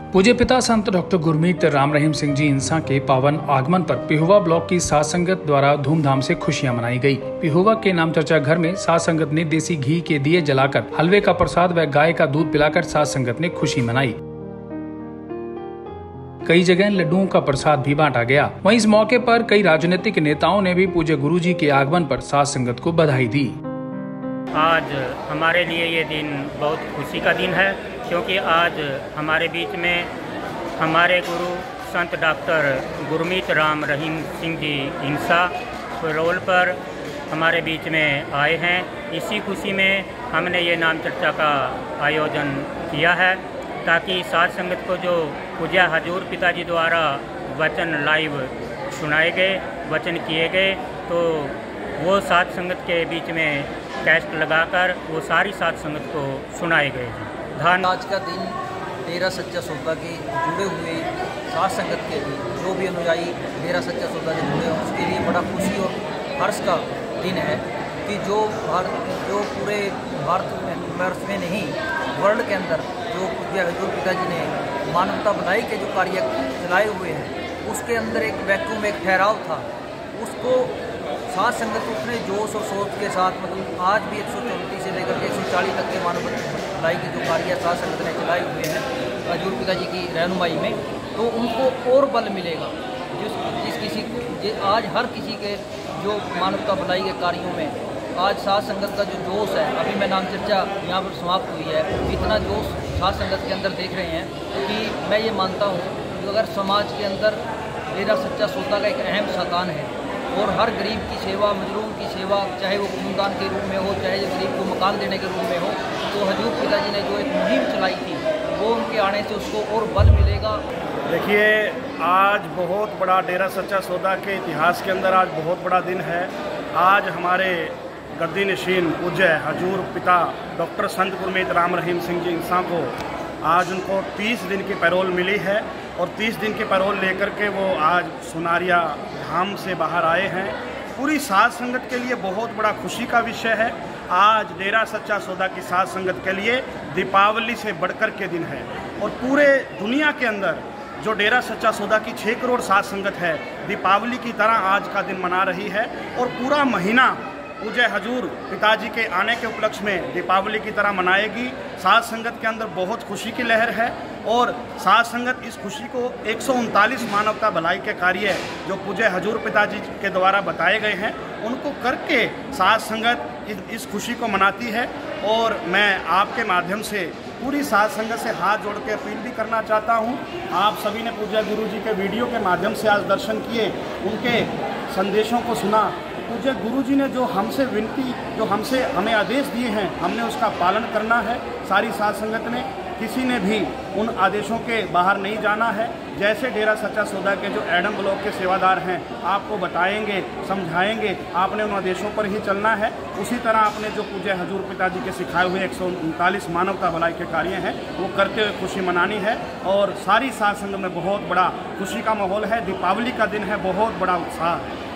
पूज्य पिता संत डॉक्टर गुरमीत राम रहीम सिंह जी इंसा के पावन आगमन पर पिहोवा ब्लॉक की साध संगत द्वारा धूमधाम से खुशियां मनाई गई। पिहोवा के नाम चर्चा घर में साध संगत ने देसी घी के दिए जलाकर हलवे का प्रसाद व गाय का दूध पिलाकर साध संगत ने खुशी मनाई। कई जगह लड्डुओं का प्रसाद भी बांटा गया। वहीं इस मौके पर कई राजनीतिक नेताओं ने भी पूज्य गुरु जी के आगमन पर साध संगत को बधाई दी। आज हमारे लिए ये दिन बहुत खुशी का दिन है, क्योंकि आज हमारे बीच में हमारे गुरु संत डॉक्टर गुरमीत राम रहीम सिंह जी इंसा रोल पर हमारे बीच में आए हैं। इसी खुशी में हमने ये नाम चर्चा का आयोजन किया है, ताकि साध संगत को जो पूज्य हजूर पिताजी द्वारा वचन लाइव सुनाए गए, वचन किए गए, तो वो साध संगत के बीच में कैस्ट लगाकर वो सारी साध संगत को सुनाए गए हैं। आज का दिन डेरा सच्चा सौदा के जुड़े हुए साध संगत के लिए, जो भी अनुयायी डेरा सच्चा सौदा से जुड़े हैं उसके लिए बड़ा खुशी और हर्ष का दिन है कि जो पूरे भारत में नहीं वर्ल्ड के अंदर जो पूज्य हजूर पिताजी ने मानवता भलाई के जो कार्य चलाए हुए हैं उसके अंदर एक वैक्यूम, एक ठहराव था, उसको साध संगत उतने जोश और सोच के साथ मतलब आज भी 134 से लेकर 140 तक के मानव भलाई के जो कार्य साध संगत ने चलाए हुए हैं हजूर पिताजी की रहनुमाई में, तो उनको और बल मिलेगा। आज हर किसी के जो मानवता भलाई के कार्यों में आज साध संगत का जो जोश है, अभी मैं नाम चर्चा यहाँ पर समाप्त हुई है, इतना जोश साध संगत के अंदर देख रहे हैं कि मैं ये मानता हूँ कि अगर समाज के अंदर डेरा सच्चा सौदा का एक अहम साधन है और हर गरीब की सेवा, मजलूम की सेवा, चाहे वो खूनदान के रूप में हो, चाहे गरीब को मकान देने के रूप में हो, तो हजूर पिताजी ने जो एक मुहिम चलाई थी वो उनके आने से उसको और बल मिलेगा। देखिए, आज बहुत बड़ा डेरा सच्चा सौदा के इतिहास के अंदर आज बहुत बड़ा दिन है। आज हमारे गद्दी नशीन पूज्य हजूर पिता डॉक्टर संत गुरमीत राम रहीम सिंह जी इंसा को आज उनको 30 दिन की पैरोल मिली है और 30 दिन की पैरोल लेकर के वो आज सुनारिया धाम से बाहर आए हैं। पूरी साध संगत के लिए बहुत बड़ा खुशी का विषय है। आज डेरा सच्चा सौदा की साध संगत के लिए दीपावली से बढ़कर के दिन है और पूरे दुनिया के अंदर जो डेरा सच्चा सौदा की 6 करोड़ साध संगत है, दीपावली की तरह आज का दिन मना रही है और पूरा महीना पूज्य हजूर पिताजी के आने के उपलक्ष्य में दीपावली की तरह मनाएगी। साध संगत के अंदर बहुत खुशी की लहर है और साध संगत इस खुशी को 139 मानवता भलाई के कार्य जो पूज्य हजूर पिताजी के द्वारा बताए गए हैं उनको करके साध संगत इस खुशी को मनाती है। और मैं आपके माध्यम से पूरी साध संगत से हाथ जोड़ के अपील भी करना चाहता हूँ। आप सभी ने पूज्य गुरु जी के वीडियो के माध्यम से आज दर्शन किए, उनके संदेशों को सुना। पूज्य गुरु जी ने जो हमसे विनती, जो हमें आदेश दिए हैं, हमने उसका पालन करना है। सारी साध संगत ने, किसी ने भी उन आदेशों के बाहर नहीं जाना है। जैसे डेरा सच्चा सौदा के जो एडम ब्लॉक के सेवादार हैं आपको बताएंगे, समझाएंगे, आपने उन आदेशों पर ही चलना है। उसी तरह आपने जो पूज्य हजूर पिताजी के सिखाए हुए 139 मानवता भलाई के कार्य हैं वो करते हुए खुशी मनानी है। और सारी साध संगत में बहुत बड़ा खुशी का माहौल है। दीपावली का दिन है, बहुत बड़ा उत्साह है।